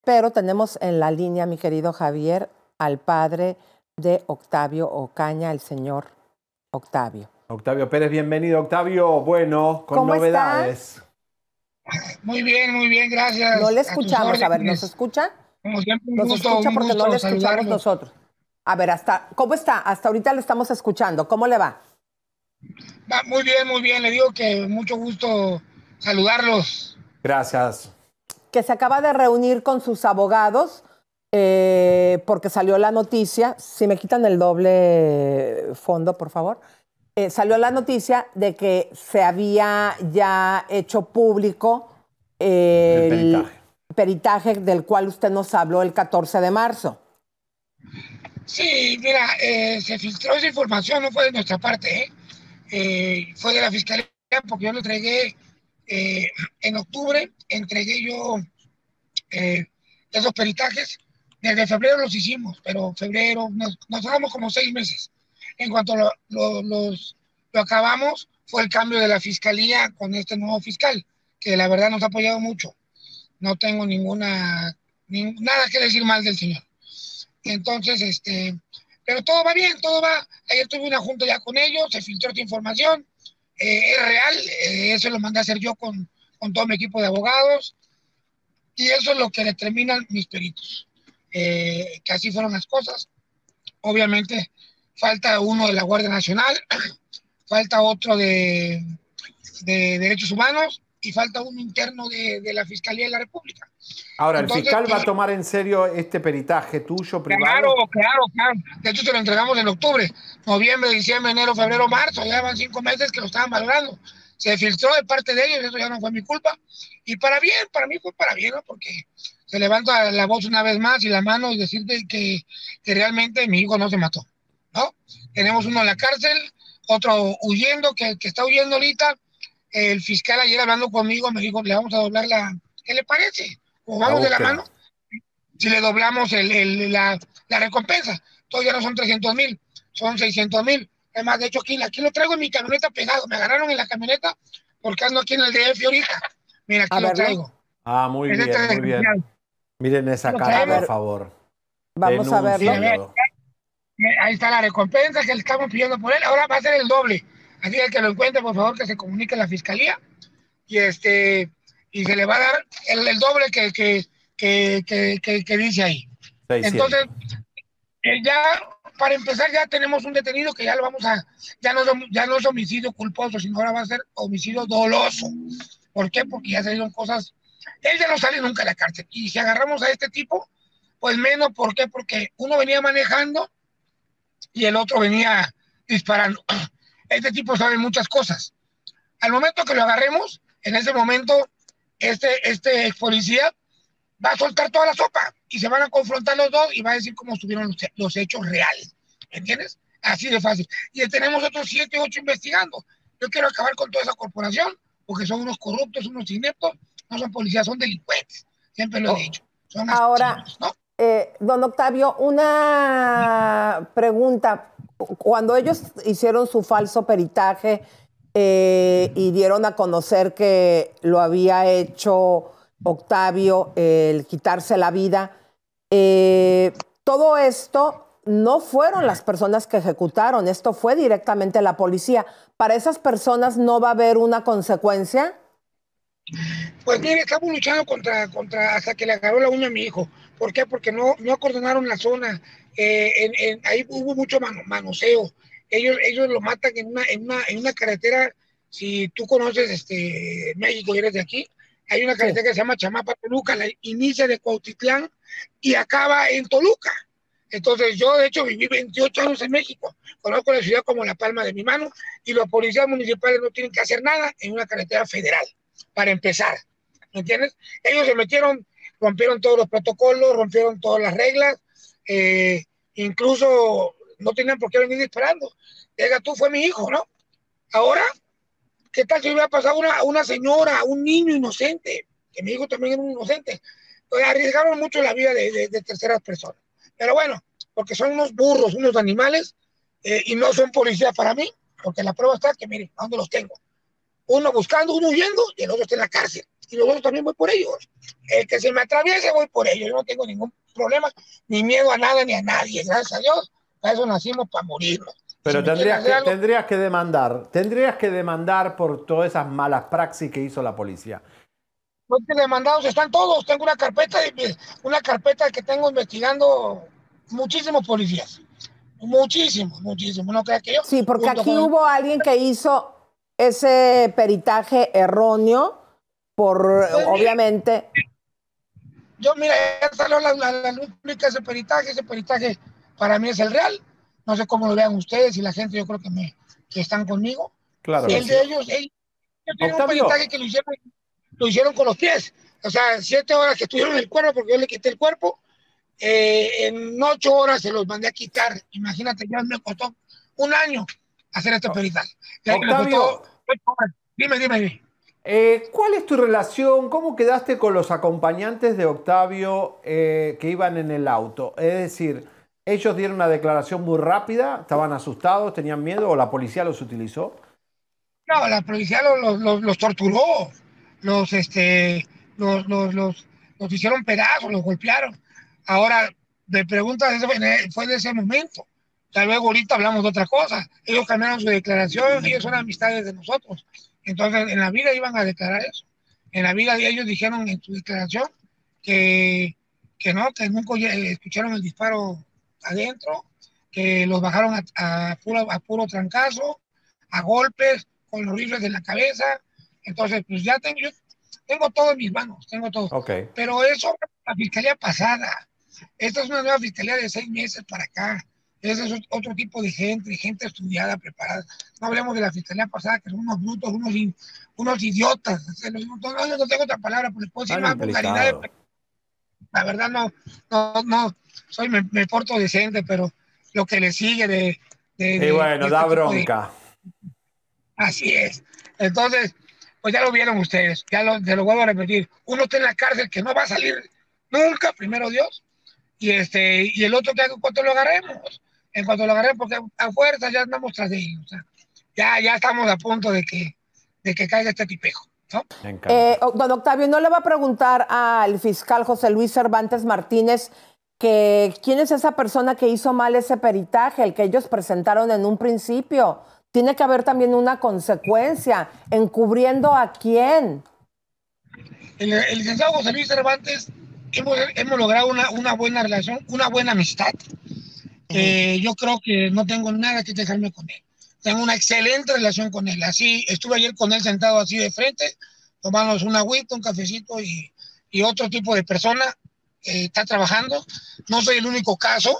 pero tenemos en la línea, mi querido Javier, al padre de Octavio Ocaña, el señor Octavio. Octavio Pérez, bienvenido, Octavio. Bueno, con ¿Cómo novedades. Muy bien, gracias. No le escuchamos, a ver, ¿nos escucha? Como siempre, Nos escucha porque no le escuchamos saludarlo. nosotros. A ver, ¿cómo está? Hasta ahorita le estamos escuchando. ¿Cómo le va? Va muy bien. Le digo que mucho gusto saludarlos. Gracias. Que se acaba de reunir con sus abogados porque salió la noticia. Si me quitan el doble fondo, por favor. Salió la noticia de que se había ya hecho público el peritaje del cual usted nos habló el 14 de marzo. Sí, mira, se filtró esa información, no fue de nuestra parte, fue de la Fiscalía, porque yo lo entregué en octubre, entregué yo esos peritajes. Desde febrero los hicimos, pero febrero nos damos como 6 meses. En cuanto lo acabamos, fue el cambio de la Fiscalía con este nuevo fiscal, que la verdad nos ha apoyado mucho. No tengo nada que decir mal del señor. Entonces, pero todo va bien, todo va. Ayer tuve una junta ya con ellos, se filtró esta información, es real, eso lo mandé a hacer yo con todo mi equipo de abogados, y eso es lo que determinan mis peritos, que así fueron las cosas. Obviamente falta uno de la Guardia Nacional, falta otro de Derechos Humanos y falta uno interno de la Fiscalía de la República. Ahora, ¿el fiscal va a tomar en serio este peritaje tuyo privado? Claro. De hecho, te lo entregamos en octubre, noviembre, diciembre, enero, febrero, marzo. Ya van 5 meses que lo estaban valorando. Se filtró de parte de ellos, eso ya no fue mi culpa. Y para bien, para mí fue para bien, ¿no? Porque se levanta la voz una vez más y la mano y decirte que realmente mi hijo no se mató, ¿no? Tenemos uno en la cárcel, otro huyendo, que está huyendo ahorita. El fiscal ayer hablando conmigo me dijo, le vamos a doblar ¿qué le parece? Como vamos de la mano, si le doblamos la recompensa. Entonces ya no son 300,000, son 600,000. Además, de hecho, aquí lo traigo en mi camioneta pegado. Me agarraron en la camioneta porque ando aquí en el DF ahorita. Mira, aquí lo traigo. Muy bien. Miren esa cara, por favor. Vamos a verlo. Ahí está la recompensa que le estamos pidiendo por él. Ahora va a ser el doble. Así que lo encuentre, por favor, que se comunique a la Fiscalía. Y se le va a dar el doble que dice ahí. 600. Entonces, ya para empezar, ya tenemos un detenido que ya lo vamos a, ya no es homicidio culposo, sino ahora va a ser homicidio doloso. ¿Por qué? Porque ya salieron cosas, él ya no sale nunca de la cárcel. Y si agarramos a este tipo, pues menos. ¿Por qué? Porque uno venía manejando y el otro venía disparando. Este tipo sabe muchas cosas. Al momento que lo agarremos, en ese momento, este ex policía va a soltar toda la sopa y se van a confrontar los dos y va a decir cómo estuvieron los hechos reales. ¿Entiendes? Así de fácil. Y tenemos otros 7, 8 investigando. Yo quiero acabar con toda esa corporación porque son unos corruptos, unos ineptos, no son policías, son delincuentes. Siempre lo he dicho. Son asesinos, ¿no? Don Octavio, una pregunta. Cuando ellos hicieron su falso peritaje y dieron a conocer que lo había hecho Octavio, el quitarse la vida, todo esto no fueron las personas que ejecutaron, esto fue directamente la policía. ¿Para esas personas no va a haber una consecuencia? Pues mire, estamos luchando contra hasta que le agarró la uña a mi hijo. ¿Por qué? Porque no acordonaron la zona. Ahí hubo mucho manoseo. Ellos lo matan en una carretera. Si tú conoces México y eres de aquí, hay una carretera que se llama Chamapa-Toluca, la inicia de Cuautitlán y acaba en Toluca. Entonces yo, de hecho, viví 28 años en México. Conozco la ciudad como la palma de mi mano y los policías municipales no tienen que hacer nada en una carretera federal, para empezar. ¿Me entiendes? Ellos se metieron, rompieron todos los protocolos, rompieron todas las reglas, incluso no tenían por qué venir disparando. Diga tú, fue mi hijo, ¿no? Ahora, ¿qué tal si hubiera pasado una señora, un niño inocente? Que mi hijo también era un inocente. Pues arriesgaron mucho la vida de terceras personas. Pero bueno, porque son unos burros, unos animales, y no son policías para mí, porque la prueba está que, miren, ¿a dónde los tengo? Uno buscando, uno huyendo, y el otro está en la cárcel. y nosotros también voy por ellos. El que se me atraviese, voy por ellos. Yo no tengo ningún problema, ni miedo a nada ni a nadie. Gracias a Dios, para eso nacimos, para morirnos. Pero tendrías que demandar por todas esas malas praxis que hizo la policía. Los demandados están todos. Tengo una carpeta que tengo investigando muchísimos policías. Muchísimos. No creas que yo. Sí, porque aquí hubo alguien que hizo ese peritaje erróneo obviamente. Mira, ya salió la luz pública ese peritaje para mí es el real. No sé cómo lo vean ustedes y la gente, yo creo que están conmigo. Claro. El de ellos tienen un peritaje que lo hicieron con los pies. O sea, 7 horas que estuvieron en el cuerpo, porque yo le quité el cuerpo, en 8 horas se los mandé a quitar. Imagínate, ya me costó 1 año hacer este peritaje. Octavio, dime. ¿Cuál es tu relación? ¿Cómo quedaste con los acompañantes de Octavio que iban en el auto? Es decir, ¿ellos dieron una declaración muy rápida? ¿Estaban asustados? ¿Tenían miedo? ¿O la policía los utilizó? No, la policía los torturó. Los hicieron pedazos, los golpearon. Ahora, me preguntas, fue de ese momento. Tal vez ahorita hablamos de otra cosa. Ellos cambiaron su declaración, ellos son amistades de nosotros. Entonces, en la vida iban a declarar eso. En la vida ellos dijeron en su declaración que nunca escucharon el disparo adentro, que los bajaron a puro trancazo, a golpes, con los rifles en la cabeza. Entonces, pues yo tengo todo en mis manos, tengo todo. Okay. Pero eso, la fiscalía pasada. Esta es una nueva fiscalía de 6 meses para acá. Ese es otro tipo de gente estudiada, preparada. No hablemos de la fiscalía pasada, que son unos brutos, unos idiotas. No tengo otra palabra, pues les puedo decir más vulgaridades. La verdad no, me porto decente, pero lo que le sigue y bueno, da bronca. Así es. Entonces, pues ya lo vieron ustedes, te lo vuelvo a repetir. Uno está en la cárcel que no va a salir nunca, primero Dios, y el otro que en cuanto lo agarremos, porque a fuerza ya andamos tras de él. O sea, ya estamos a punto de que caiga este tipejo, ¿no? Don Octavio, ¿no le va a preguntar al fiscal José Luis Cervantes Martínez que quién es esa persona que hizo mal ese peritaje, el que ellos presentaron en un principio? Tiene que haber también una consecuencia. ¿Encubriendo a quién? El licenciado José Luis Cervantes, hemos logrado una buena relación, una buena amistad. Yo creo que no tengo nada que quejarme con él. Tengo una excelente relación con él. Así, estuve ayer con él sentado así de frente, tomamos una agüita, un cafecito y otro tipo de persona está trabajando. No soy el único caso.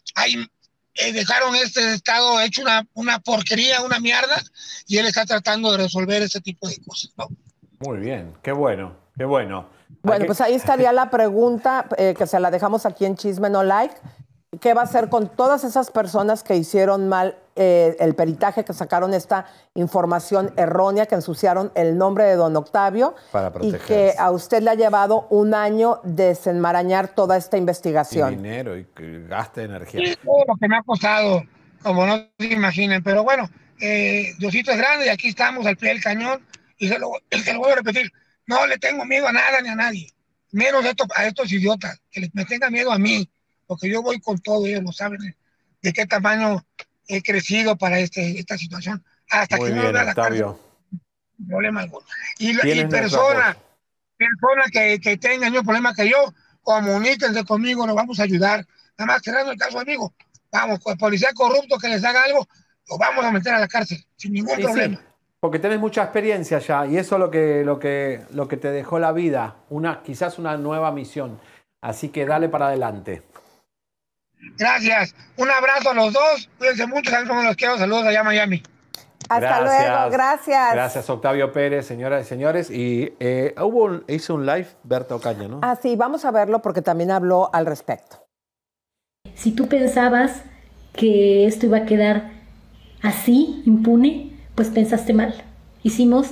Dejaron este estado hecho una porquería, una mierda, y él está tratando de resolver ese tipo de cosas, ¿no? Muy bien, qué bueno, qué bueno. Bueno, pues ahí estaría la pregunta, que se la dejamos aquí en Chisme No Like. ¿Qué va a hacer con todas esas personas que hicieron mal el peritaje, que sacaron esta información errónea, que ensuciaron el nombre de don Octavio y que a usted le ha llevado 1 año desenmarañar toda esta investigación? Y dinero y gaste energía. Sí, todo lo que me ha costado, como no se imaginen, pero bueno, Diosito es grande y aquí estamos al pie del cañón y se lo voy a repetir, no le tengo miedo a nada ni a nadie, menos a estos idiotas, que me tengan miedo a mí, porque yo voy con todo, ellos lo saben de qué tamaño he crecido para esta situación, hasta muy que bien, no me vea la cárcel, problema alguno. Y personas que tengan el mismo problema que yo, comuníquense conmigo, nos vamos a ayudar. Nada más cerrando el caso, amigo, vamos, con el policía corrupto que les haga algo, lo vamos a meter a la cárcel, sin ningún problema. Sí. Porque tenés mucha experiencia ya y eso es lo que te dejó la vida, quizás una nueva misión. Así que dale para adelante. Gracias. Un abrazo a los dos. Cuídense mucho. Saben cómo los quiero. Saludos allá a Miami. Hasta luego. Gracias. Gracias, Octavio Pérez, señoras y señores. Y hizo un live Berta Ocaña, ¿no? Ah, sí, vamos a verlo porque también habló al respecto. Si tú pensabas que esto iba a quedar así, impune, pues pensaste mal. Hicimos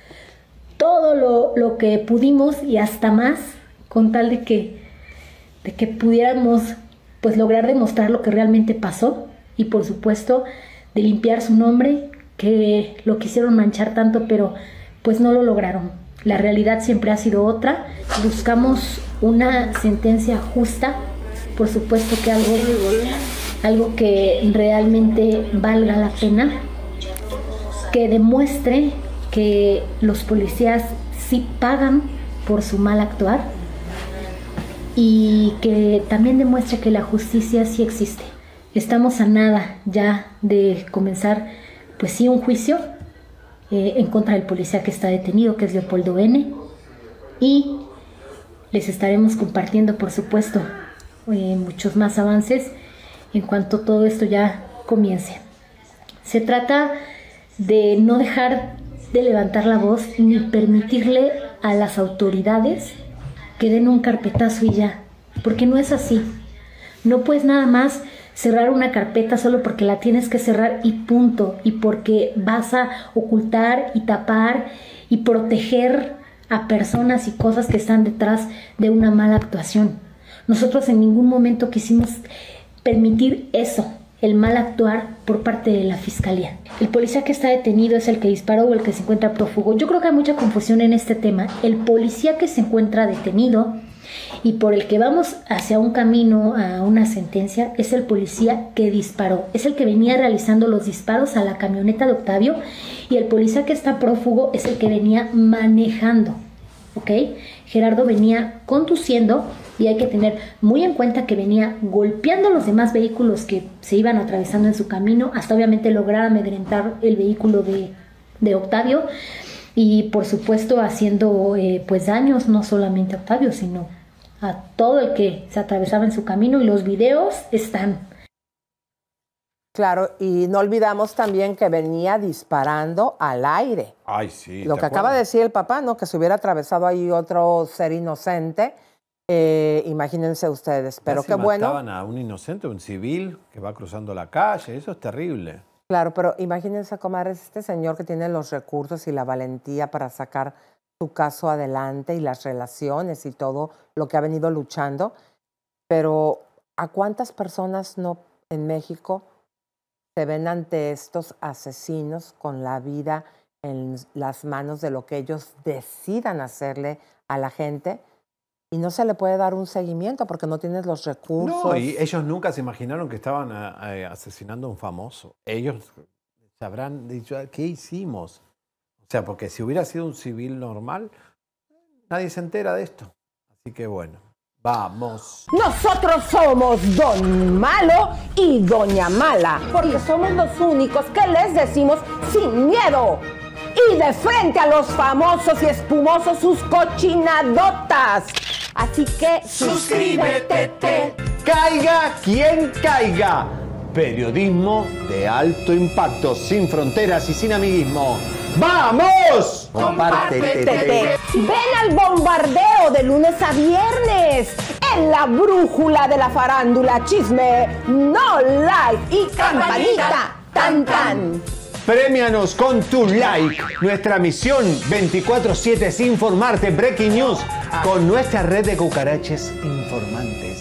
todo lo que pudimos y hasta más con tal de que pudiéramos pues lograr demostrar lo que realmente pasó y por supuesto de limpiar su nombre, que lo quisieron manchar tanto pero pues no lo lograron. La realidad siempre ha sido otra. Buscamos una sentencia justa, por supuesto que algo que realmente valga la pena, que demuestre que los policías sí pagan por su mal actuar y que también demuestre que la justicia sí existe. Estamos a nada ya de comenzar, pues sí, un juicio en contra del policía que está detenido, que es Leopoldo N. Y les estaremos compartiendo, por supuesto, muchos más avances en cuanto todo esto ya comience. Se trata de no dejar de levantar la voz ni permitirle a las autoridades que den un carpetazo y ya, porque no es así. No puedes nada más cerrar una carpeta solo porque la tienes que cerrar y punto, y porque vas a ocultar y tapar y proteger a personas y cosas que están detrás de una mala actuación. Nosotros en ningún momento quisimos permitir eso, el mal actuar por parte de la fiscalía. El policía que está detenido es el que disparó o el que se encuentra prófugo. Yo creo que hay mucha confusión en este tema. El policía que se encuentra detenido y por el que vamos hacia un camino a una sentencia es el policía que disparó, es el que venía realizando los disparos a la camioneta de Octavio, y el policía que está prófugo es el que venía manejando, ¿ok? Gerardo venía conduciendo y hay que tener muy en cuenta que venía golpeando los demás vehículos que se iban atravesando en su camino hasta obviamente lograr amedrentar el vehículo de Octavio y por supuesto haciendo pues daños no solamente a Octavio sino a todo el que se atravesaba en su camino, y los videos están. Claro, y no olvidamos también que venía disparando al aire. Ay, sí. Lo que acaba de decir el papá, ¿no? Que se hubiera atravesado ahí otro ser inocente. Imagínense ustedes. Pero qué bueno. Mataban a un inocente, un civil que va cruzando la calle. Eso es terrible. Claro, pero imagínense, comadres, este señor que tiene los recursos y la valentía para sacar su caso adelante y las relaciones y todo lo que ha venido luchando. Pero ¿a cuántas personas no en México se ven ante estos asesinos con la vida en las manos de lo que ellos decidan hacerle a la gente y no se le puede dar un seguimiento porque no tienes los recursos? No, y ellos nunca se imaginaron que estaban asesinando a un famoso. Ellos se habrán dicho, ¿qué hicimos? O sea, porque si hubiera sido un civil normal, nadie se entera de esto. Así que bueno, vamos. Nosotros somos Don Malo y Doña Mala, porque somos los únicos que les decimos sin miedo y de frente a los famosos y espumosos sus cochinadotas. Así que suscríbete. Caiga quien caiga. Periodismo de alto impacto, sin fronteras y sin amiguismo. ¡Vamos! Compártete. Ven al bombardeo de lunes a viernes en la brújula de la farándula, chisme, no like y campanita, tan tan. Premianos con tu like. Nuestra misión 24/7 es informarte. Breaking News con nuestra red de cucaraches informantes.